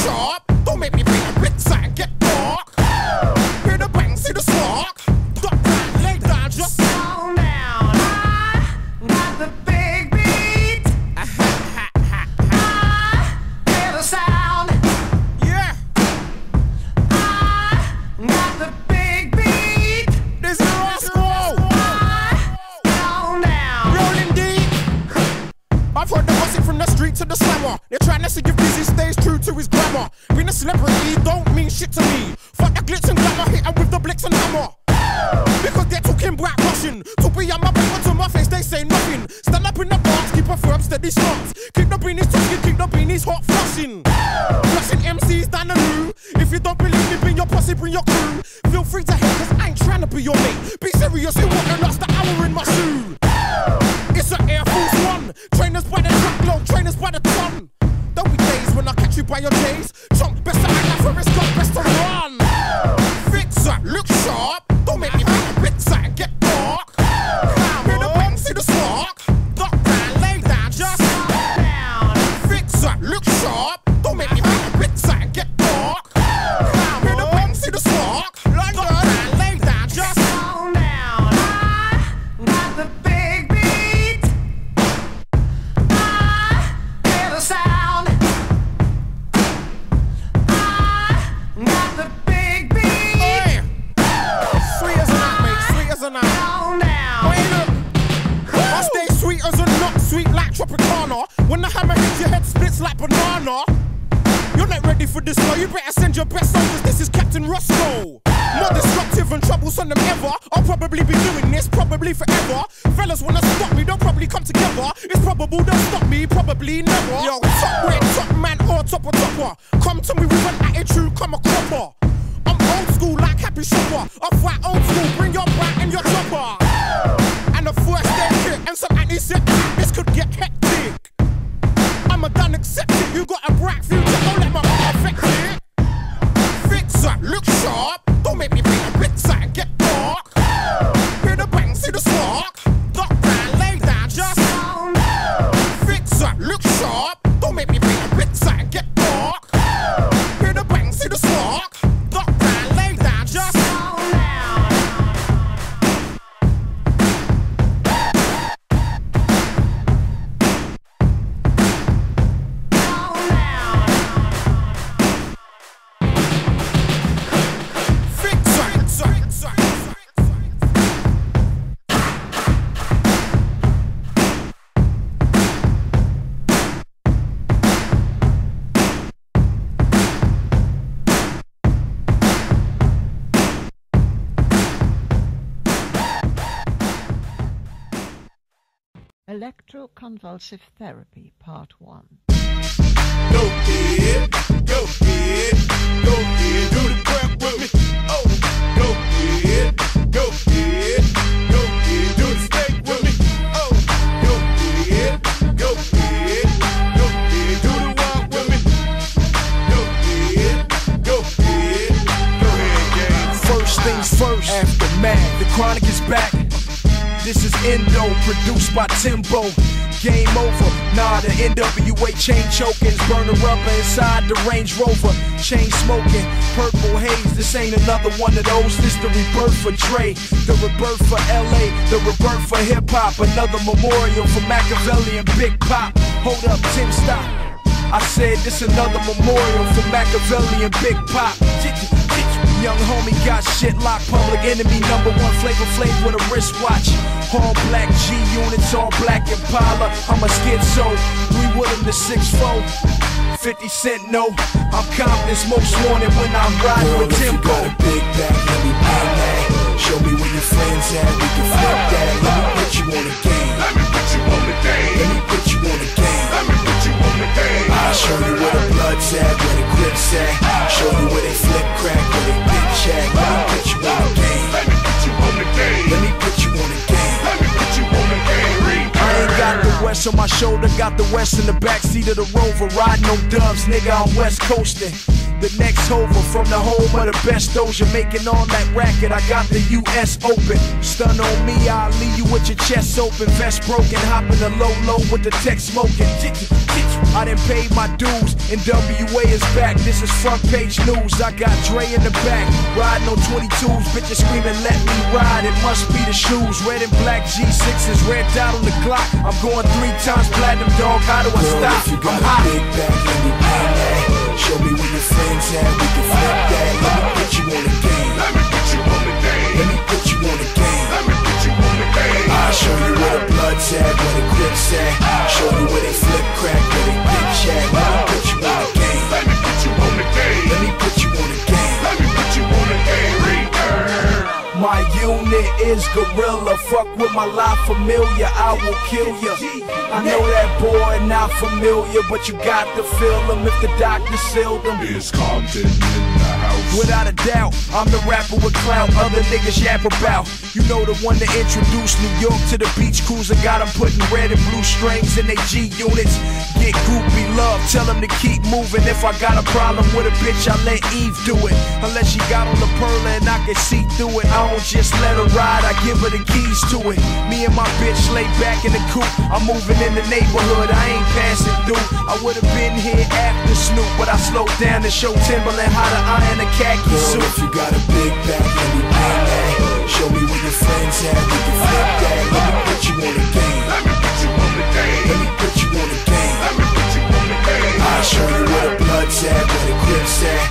sharp. Don't make me bring a big side and get dark. Hear the bang, see the spark. Duck down, lay down, just calm down. I got the big beat. Hear the sound. Yeah. I got the big beat. This is Roscoe. Calm down. Rolling deep. I've heard the gossip from the street to the slammer. They're trying to see if Dizzy stays true to his grammar. Being a celebrity don't mean shit to me. Fuck the glitz and glamour, hit 'em with the blitz and hammer. Because they're talking black Russian. To be on my back, but to my face they say nothing. Stand up in the box, keep a firm steady stance. Keep the beanies talking, keep the beanies hot flushing. Flushing MCs down the loo. If you don't believe me, bring your posse, bring your crew. Feel free to hate, cause I ain't trying to be your mate. Be serious, you won't lost the hour in my shoe. It's an Air Force One. Trainers by the truckload, trainers by the ton. There'll be days when I catch you by your J's. Chunk, best to act like Forrest Gump, best to run. Fix up, look sharp. Don't make me bring a big side and get dark. Hear the bang, see the spark. Duck down, lay down, just calm down. Fix up, look sharp. Don't make me bring a big side and get dark. Hear the bang, see the spark. Duck down, lay down, just calm down. I got the big beat. I hear the sound. I got the big beat. Sweet as a nut, mate, sweet as a nut. Calm down. Wait, look. I stay sweet as a nut, sweet like Tropicana. When the hammer hits your head, splits like banana. You're not ready for this, though. You better send your best soldiers. This is Captain Roscoe. More destructive and troublesome than ever. I'll probably be doing this, probably forever. Fellas wanna stop me, they'll probably come together. It's probable they'll stop me, probably never. Yo, top red, top man or topper topper. Come to me with an attitude, come a cropper. I'm old school like Happy Shopper. I fight old school, bring your brat and your chopper. And a first aid kit and some antiseptic. This could get hectic. I'm a done accepted. You got a bright future, don't let my heart affect it. Fix up, look sharp. Don't make me bring a big side and get dark. Hear the bang, see the spark. Duck down, lay down, just calm down. Fix up, look sharp. Don't make me bring a big side and get dark. Hear the bang, see the spark. Duck down, lay down, just calm down. Calm down. Fix up. Electroconvulsive Therapy, Part 1. Go kid, go kid, go kid, do the crap with me. Oh, go kid, go kid, go kid, do the steak with me. Oh, go kid, go kid, go kid, do the walk with me. Go kid, go kid, go ahead, gang. First things first, aftermath, the chronic is back. This is Endo, produced by Timbo. Game over, nah, the NWA chain chokings, burning rubber inside the Range Rover. Chain smoking, purple haze, this ain't another one of those. This the rebirth for Dre, the rebirth for LA, the rebirth for hip hop. Another memorial for Machiavelli and Big Pop. Hold up, Tim, stop. I said this another memorial for Machiavelli and Big Pop. Young homie got shit locked, public enemy #1, Flavor Flav with a wristwatch. All black G units, all black Impala. I'm a schizo, 3 with him to 6'4". 50 Cent, no, I'm confident most wanted when I'm riding with Timbo. Got a big back, let me bang that. Show me where your friends at, we can flip that. Let me put you on the game. Let me put you on the game. Let me put you on the game. Let me put you on the game. I'll show you where the blood's at, where the grip's at. Show you where they flip crack, where they bitch at. Let me put you on the game. Let me put you on the game. Let me put you on the game. Let me put you on the game. I ain't got the West on my shoulder, got the West in the backseat of the Rover. Riding on dubs, nigga, I'm West coasting. The next hover from the home of the best Doja, making all that racket. I got the US Open. Stun on me, I'll leave you with your chest open. Vest broken, hopping the low with the tech smoking. I done paid my dues, and WA is back. This is front page news. I got Dre in the back, riding on 22s. Bitches screaming, let me ride. It must be the shoes. Red and black G6s, red dot on the Glock. I'm going 3 times platinum, dog. How do I stop? If you got a big back, let me bang that. Show me where your friends at, we can flip that. Let me put you on the game. Let me put you on the game. Let me put you on the game. Let me put you on the game. I'll show you where the blood's at, where the grip's at. Show you where they flip crack, where they bitch at. Let me put you on the game. Let me put you on the game. Let me put you on the game. Let me put you on the game. My unit is gorilla. Fuck with my life familiar, I will kill ya. I know that boy not familiar, but you got to feel him if the doctor sealed him. It's Compton in the house. Without a doubt, I'm the rapper with clout other niggas yap about. You know the one that introduced New York to the beach cruiser. Got them putting red and blue strings in they G units. Get groupie love, tell them to keep moving. If I got a problem with a bitch, I let Eve do it. Unless she got on the pearl and I can see through it. I don't just let her ride, I give her the keys to it. Me and my bitch lay back in the coupe. I'm moving in the neighborhood, I ain't passing through. I would've been here after Snoop, but I slowed down to show Timberland how to iron a khaki suit. If you got a big back, let me bang that. Show me where your friends at, we can flip that. Let me put you on the game. Let me put you on the game. Let me put you on the game. Let me put you on the game. I'll show you where the blood's at, where the grip's at.